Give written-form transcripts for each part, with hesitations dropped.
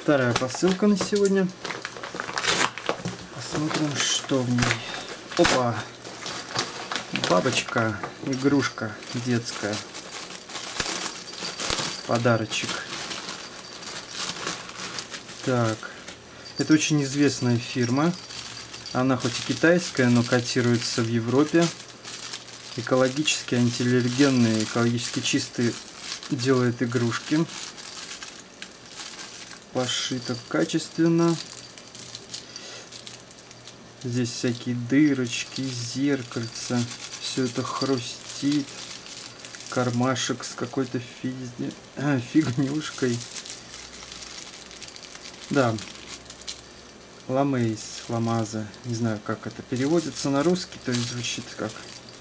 Вторая посылка на сегодня. Посмотрим, что в ней. Опа! Бабочка, игрушка детская. Подарочек. Так. Это очень известная фирма. Она хоть и китайская, но котируется в Европе. Экологически антиаллергенные, экологически чистые делает игрушки. Пошито качественно. Здесь всякие дырочки, зеркальца. Все это хрустит. Кармашек с какой-то фигнюшкой. Да. Ламейс, фламаза. Не знаю, как это переводится на русский, то есть звучит как.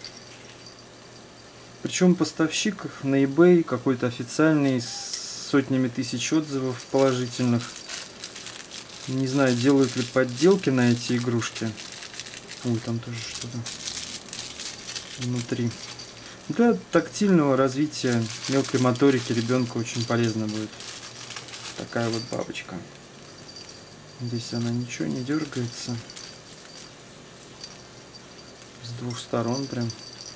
Причем поставщик на eBay какой-то официальный, с сотнями тысяч отзывов положительных. Не знаю, делают ли подделки на эти игрушки. Ой, там тоже что-то внутри. Для тактильного развития мелкой моторики ребенка очень полезно будет. Такая вот бабочка. Здесь она ничего не дергается. С двух сторон прям.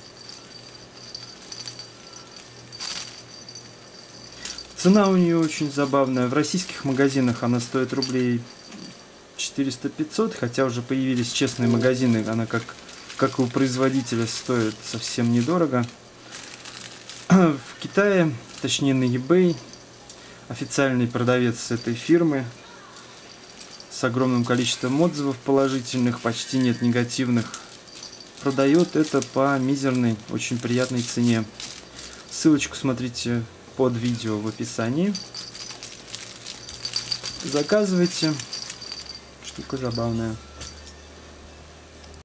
Цена у нее очень забавная. В российских магазинах она стоит рублей 400-500, хотя уже появились честные магазины. Она как и у производителя стоит совсем недорого. В Китае, точнее на eBay, официальный продавец этой фирмы с огромным количеством отзывов положительных, почти нет негативных, продает это по мизерной, очень приятной цене. Ссылочку смотрите под видео в описании. Заказывайте. Штука забавная.